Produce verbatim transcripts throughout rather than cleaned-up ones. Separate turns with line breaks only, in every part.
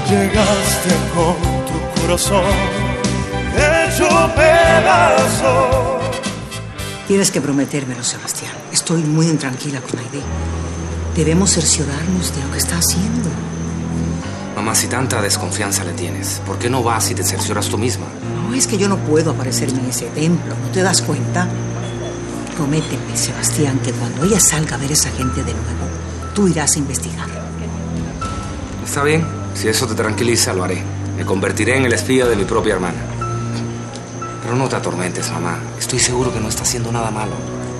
llegaste con tu corazón hecho pedazo.
Tienes que prometérmelo, Sebastián. Estoy muy intranquila con Aide. Debemos cerciorarnos de lo que está haciendo.
Mamá, si tanta desconfianza le tienes, ¿por qué no vas y te cercioras tú misma?
No, es que yo no puedo aparecerme en ese templo. ¿No te das cuenta? Prométeme, Sebastián, que cuando ella salga a ver a esa gente de nuevo, tú irás a investigar.
Está bien. Si eso te tranquiliza, lo haré. Me convertiré en el espía de mi propia hermana. Pero no te atormentes, mamá. Estoy seguro que no está haciendo nada malo.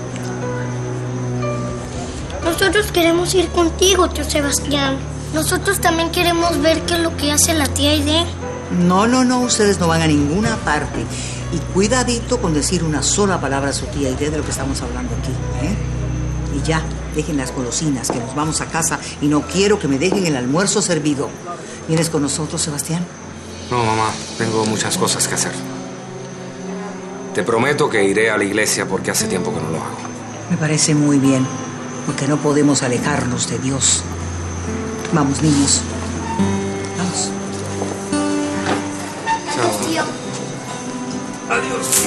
Nosotros queremos ir contigo, tío Sebastián. Nosotros también queremos ver qué es lo que hace la tía Aide.
No, no, no. Ustedes no van a ninguna parte. Y cuidadito con decir una sola palabra a su tía Aide de lo que estamos hablando aquí, ¿eh? Y ya, dejen las golosinas, que nos vamos a casa y no quiero que me dejen el almuerzo servido. ¿Vienes con nosotros, Sebastián?
No, mamá. Tengo muchas cosas que hacer. Te prometo que iré a la iglesia porque hace tiempo que no lo hago.
Me parece muy bien, porque no podemos alejarnos de Dios. Vamos, niños. Vamos.
Chao.
Tío.
Adiós.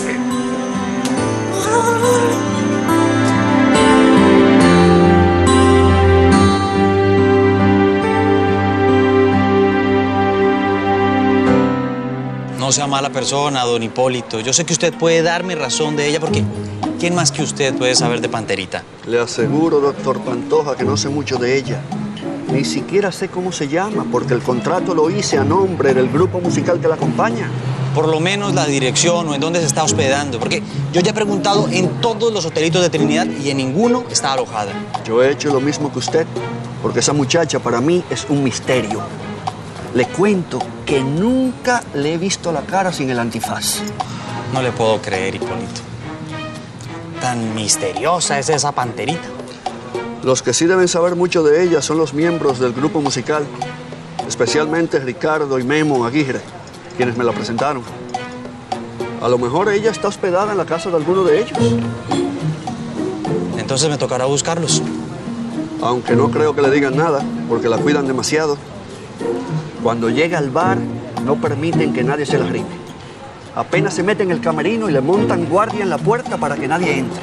No sea mala persona, don Hipólito. Yo sé que usted puede darme razón de ella porque ¿quién más que usted puede saber de Panterita?
Le aseguro, doctor Pantoja, que no sé mucho de ella. Ni siquiera sé cómo se llama, porque el contrato lo hice a nombre del grupo musical que la acompaña.
Por lo menos la dirección o en dónde se está hospedando, porque yo ya he preguntado en todos los hotelitos de Trinidad y en ninguno está alojada.
Yo he hecho lo mismo que usted, porque esa muchacha para mí es un misterio. Le cuento que nunca le he visto la cara sin el antifaz.
No le puedo creer, Hipólito. Tan misteriosa es esa Panterita.
Los que sí deben saber mucho de ella son los miembros del grupo musical, especialmente Ricardo y Memo Aguirre, quienes me la presentaron. A lo mejor ella está hospedada en la casa de alguno de ellos.
Entonces me tocará buscarlos.
Aunque no creo que le digan nada, porque la cuidan demasiado. Cuando llega al bar, no permiten que nadie se la arrime. Apenas se mete en el camerino y le montan guardia en la puerta para que nadie entre.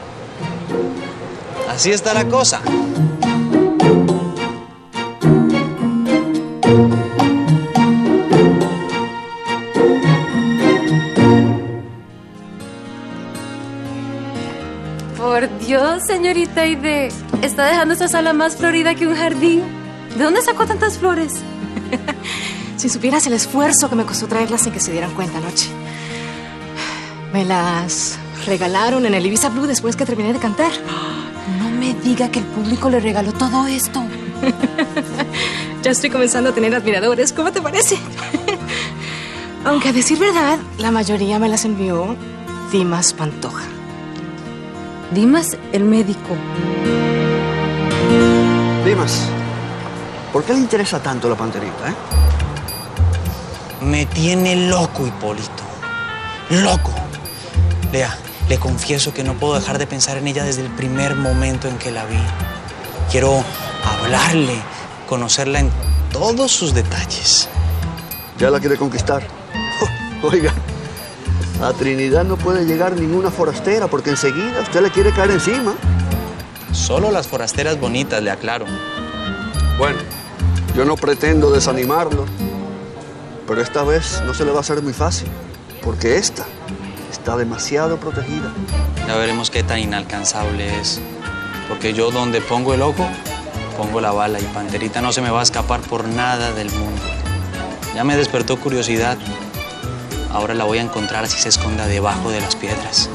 Así está la cosa.
Por Dios, señorita Aide, está dejando esta sala más florida que un jardín. ¿De dónde sacó tantas flores?
Si supieras el esfuerzo que me costó traerlas sin que se dieran cuenta anoche. Me las regalaron en el Ibiza Blue después que terminé de cantar.
No me diga que el público le regaló todo esto.
Ya estoy comenzando a tener admiradores. ¿Cómo te parece? Aunque a decir verdad, la mayoría me las envió Dimas Pantoja.
Dimas, el médico.
Dimas, ¿por qué le interesa tanto la Panterita, eh?
Me tiene loco, Hipólito. Loco. Lea, le confieso que no puedo dejar de pensar en ella desde el primer momento en que la vi. Quiero hablarle, conocerla en todos sus detalles.
¿Ya la quiere conquistar? Oiga, a Trinidad no puede llegar ninguna forastera porque enseguida usted le quiere caer encima.
Solo las forasteras bonitas, le aclaro.
Bueno, yo no pretendo desanimarlo, pero esta vez no se le va a hacer muy fácil, porque esta está demasiado protegida.
Ya veremos qué tan inalcanzable es, porque yo donde pongo el ojo, pongo la bala y Panterita no se me va a escapar por nada del mundo. Ya me despertó curiosidad. Ahora la voy a encontrar así se esconda debajo de las piedras.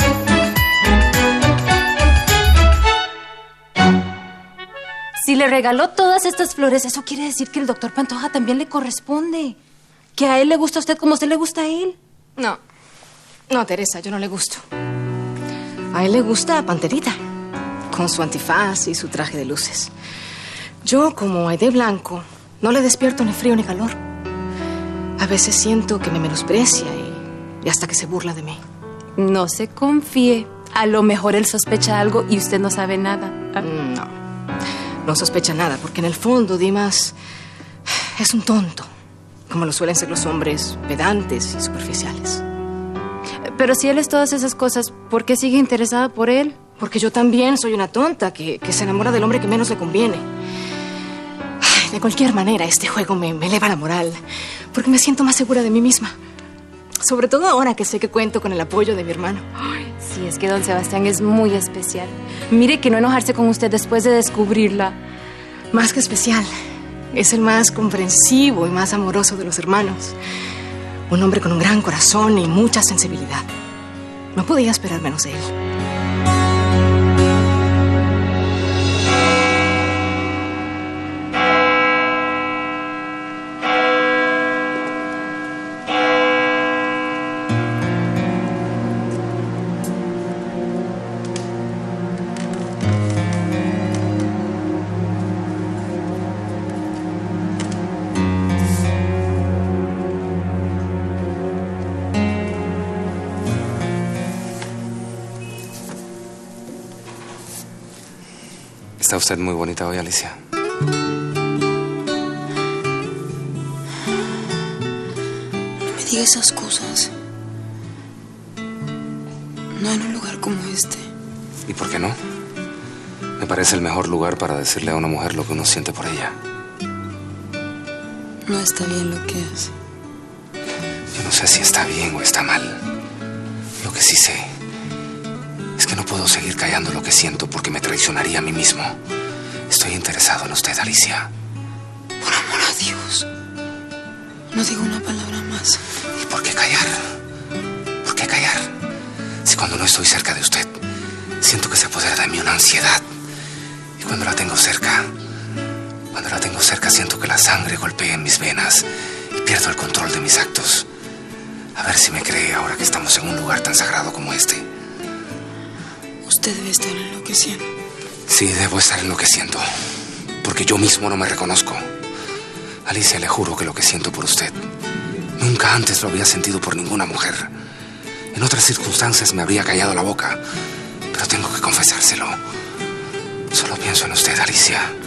Si le regaló todas estas flores, eso quiere decir que el doctor Pantoja también le corresponde. Que a él le gusta a usted como a usted le gusta a él.
No, no, Teresa, yo no le gusto. A él le gusta a Panterita, con su antifaz y su traje de luces. Yo, como Aide Blanco, no le despierto ni frío ni calor. A veces siento que me menosprecia y, y hasta que se burla de mí.
No se confíe. A lo mejor él sospecha algo y usted no sabe nada.
No, no sospecha nada, porque en el fondo Dimas es un tonto. como lo suelen ser los hombres pedantes y superficiales.
Pero si él es todas esas cosas, ¿por qué sigue interesada por él?
Porque yo también soy una tonta que, que se enamora del hombre que menos le conviene. Ay, de cualquier manera, este juego me, me eleva la moral, porque me siento más segura de mí misma. Sobre todo ahora que sé que cuento con el apoyo de mi hermano.
Ay, sí, es que don Sebastián es muy especial. Mire que no enojarse con usted después de descubrirla.
Más que especial, es el más comprensivo y más amoroso de los hermanos. Un hombre con un gran corazón y mucha sensibilidad. No podía esperar menos de él.
Está usted muy bonita hoy, Alicia.
No me diga esas cosas. No en un lugar como este.
¿Y por qué no? Me parece el mejor lugar para decirle a una mujer lo que uno siente por ella.
No está bien lo que hace.
Yo no sé si está bien o está mal. Lo que sí sé es que no puedo seguir callando lo que siento porque me traicionaría a mí mismo. Estoy interesado en usted, Alicia.
Por amor a Dios, no digo una palabra más.
¿Y por qué callar? ¿Por qué callar? Si cuando no estoy cerca de usted, siento que se apodera de mí una ansiedad. Y cuando la tengo cerca, cuando la tengo cerca siento que la sangre golpea en mis venas y pierdo el control de mis actos. A ver si me cree ahora que estamos en un lugar tan sagrado como este.
Usted debe estar enloqueciendo.
Sí, debo estar enloqueciendo, porque yo mismo no me reconozco. Alicia, le juro que lo que siento por usted nunca antes lo había sentido por ninguna mujer. En otras circunstancias me habría callado la boca, pero tengo que confesárselo. Solo pienso en usted, Alicia.